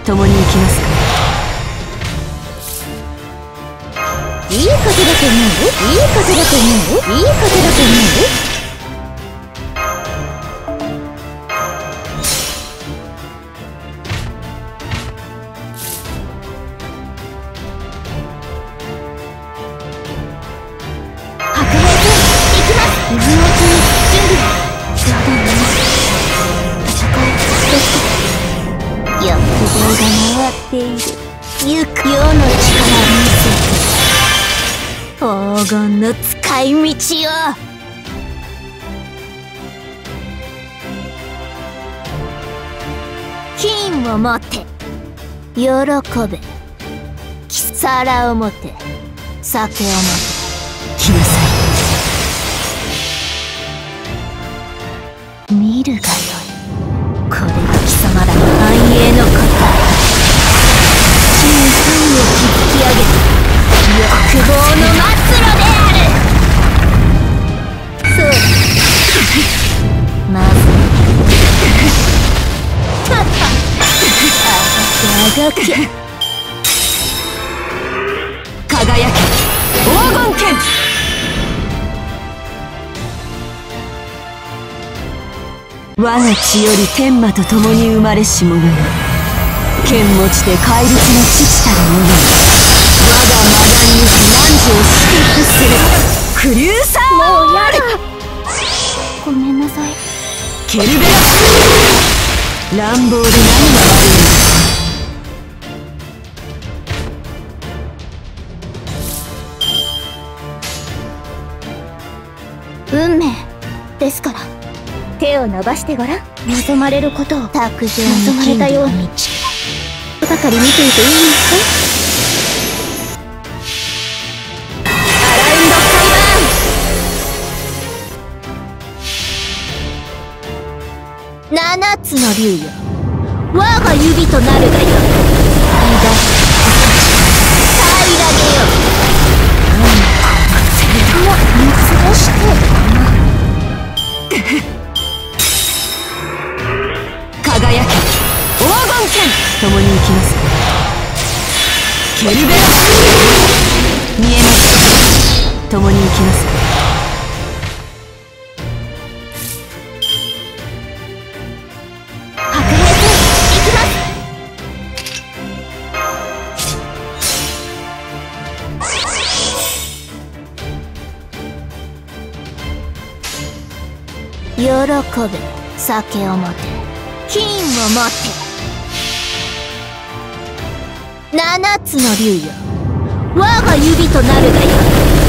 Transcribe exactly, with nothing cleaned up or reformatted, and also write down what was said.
共に行きますか。 いい風だと思う。いい風だと思う。いい風だと思う。行く世の力見せ黄金の使い道を。金を持て喜べ、キサラを持て酒を持て。 来なさい。見るがよい。これが貴様らの繁栄の答え。地に民を築き上げた欲望の末路である。そうだ。まずあがけあがけ。 輝け黄金剣。我が血より天魔と共に生まれし者に、剣持ちで怪物の父たる者に、我が魔眼に汝を祝福する。クリューサーもうやだ。ごめんなさい。 ケルベラス。乱暴で何が悪いんだ。 運命ですから、手を伸ばしてごらん。望まれることを卓上に望まれたようにばかり見ていていいんですか。アラウンド開盤。七つの竜よ、我が指となるがよい。抱平らげよ。うわ、見過ごして輝け黄金剣。共に行きますか。ケルベラス。見えますか。共に行きますか。 白兵戦行きます。喜べ酒を持て金を持て。七つの竜よ、我が指となるがよい。